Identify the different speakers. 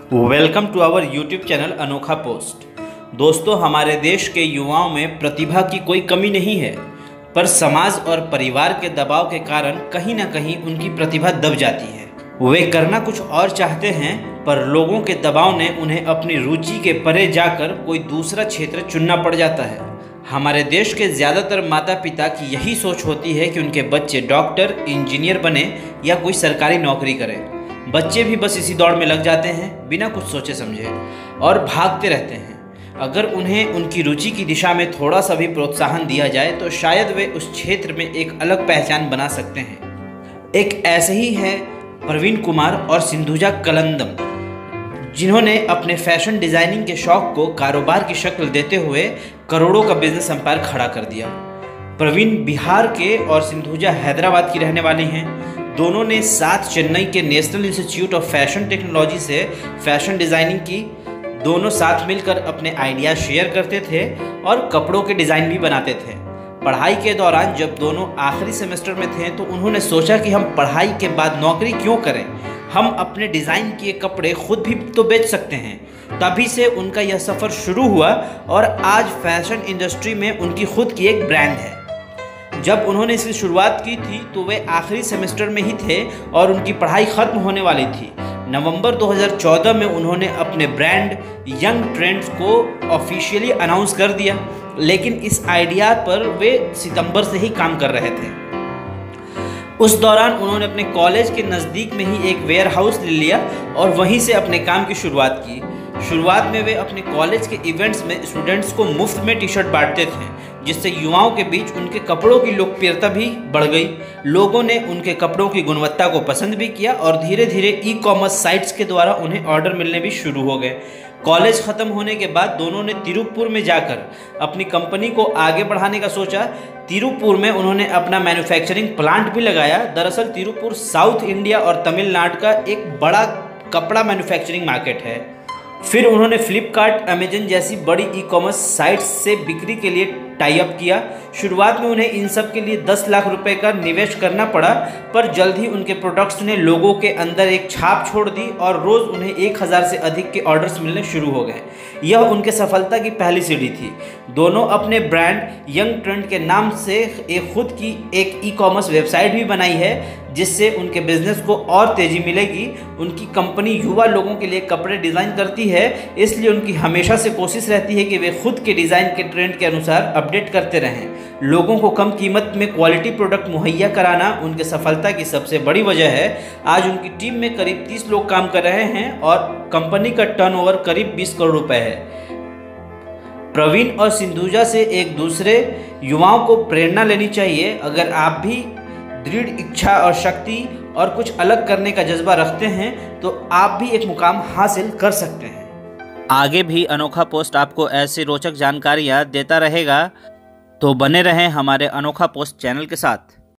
Speaker 1: Welcome to our YouTube channel Anokha post. दोस्तों, हमारे देश के युवाओं में प्रतिभा की कोई कमी नहीं है, पर समाज और परिवार के दबाव के कारण कहीं ना कहीं उनकी प्रतिभा दब जाती है। वे करना कुछ और चाहते हैं, पर लोगों के दबाव ने उन्हें अपनी रुचि के परे जाकर कोई दूसरा क्षेत्र चुनना पड़ जाता है। हमारे देश के ज़्यादातर माता पिता की यही सोच होती है कि उनके बच्चे डॉक्टर, इंजीनियर बने या कोई सरकारी नौकरी करें। बच्चे भी बस इसी दौड़ में लग जाते हैं, बिना कुछ सोचे समझे, और भागते रहते हैं। अगर उन्हें उनकी रुचि की दिशा में थोड़ा सा भी प्रोत्साहन दिया जाए तो शायद वे उस क्षेत्र में एक अलग पहचान बना सकते हैं। एक ऐसे ही है प्रवीण कुमार और सिंधुजा कलंदम, जिन्होंने अपने फैशन डिज़ाइनिंग के शौक को कारोबार की शक्ल देते हुए करोड़ों का बिजनेस एम्पायर खड़ा कर दिया। प्रवीण बिहार के और सिंधुजा हैदराबाद की रहने वाली हैं। दोनों ने साथ चेन्नई के national institute of fashion technology से फैशन डिज़ाइनिंग की। दोनों साथ मिलकर अपने आइडिया शेयर करते थे और कपड़ों के डिज़ाइन भी बनाते थे। पढ़ाई के दौरान जब दोनों आखिरी सेमेस्टर में थे तो उन्होंने सोचा कि हम पढ़ाई के बाद नौकरी क्यों करें, हम अपने डिज़ाइन किए कपड़े खुद भी तो बेच सकते हैं। तभी से उनका यह सफ़र शुरू हुआ और आज फैशन इंडस्ट्री में उनकी खुद की एक ब्रांड है। जब उन्होंने इसकी शुरुआत की थी तो वे आखिरी सेमेस्टर में ही थे और उनकी पढ़ाई ख़त्म होने वाली थी। नवंबर 2014 में उन्होंने अपने ब्रांड यंग ट्रेंड्स को ऑफिशियली अनाउंस कर दिया, लेकिन इस आइडिया पर वे सितंबर से ही काम कर रहे थे। उस दौरान उन्होंने अपने कॉलेज के नज़दीक में ही एक वेयर हाउस ले लिया और वहीं से अपने काम की शुरुआत की। शुरुआत में वे अपने कॉलेज के इवेंट्स में स्टूडेंट्स को मुफ्त में टी शर्ट बांटते थे, जिससे युवाओं के बीच उनके कपड़ों की लोकप्रियता भी बढ़ गई। लोगों ने उनके कपड़ों की गुणवत्ता को पसंद भी किया और धीरे धीरे ई-कॉमर्स साइट्स के द्वारा उन्हें ऑर्डर मिलने भी शुरू हो गए। कॉलेज ख़त्म होने के बाद दोनों ने तिरुपुर में जाकर अपनी कंपनी को आगे बढ़ाने का सोचा। तिरुपुर में उन्होंने अपना मैन्युफैक्चरिंग प्लांट भी लगाया। दरअसल तिरुपुर साउथ इंडिया और तमिलनाडु का एक बड़ा कपड़ा मैन्युफैक्चरिंग मार्केट है। फिर उन्होंने फ्लिपकार्ट, अमेजन जैसी बड़ी ई-कॉमर्स साइट्स से बिक्री के लिए टाई अप किया। शुरुआत में उन्हें इन सब के लिए 10 लाख रुपए का निवेश करना पड़ा, पर जल्द ही उनके प्रोडक्ट्स ने लोगों के अंदर एक छाप छोड़ दी और रोज़ उन्हें 1000 से अधिक के ऑर्डर्स मिलने शुरू हो गए। यह उनके सफलता की पहली सीढ़ी थी। दोनों अपने ब्रांड यंग ट्रेंड के नाम से एक खुद की एक ई-कॉमर्स वेबसाइट भी बनाई है, जिससे उनके बिजनेस को और तेज़ी मिलेगी। उनकी कंपनी युवा लोगों के लिए कपड़े डिज़ाइन करती है, इसलिए उनकी हमेशा से कोशिश रहती है कि वे खुद के डिज़ाइन के ट्रेंड के अनुसार अपडेट करते रहें। लोगों को कम कीमत में क्वालिटी प्रोडक्ट मुहैया कराना उनके सफलता की सबसे बड़ी वजह है। आज उनकी टीम में करीब 30 लोग काम कर रहे हैं और कंपनी का टर्नओवर करीब 20 करोड़ रुपए है। प्रवीण और सिंधुजा से एक दूसरे युवाओं को प्रेरणा लेनी चाहिए। अगर आप भी दृढ़ इच्छा और शक्ति और कुछ अलग करने का जज्बा रखते हैं तो आप भी एक मुकाम हासिल कर सकते हैं। आगे भी अनोखा पोस्ट आपको ऐसी रोचक जानकारियाँ देता रहेगा, तो बने रहें हमारे अनोखा पोस्ट चैनल के साथ।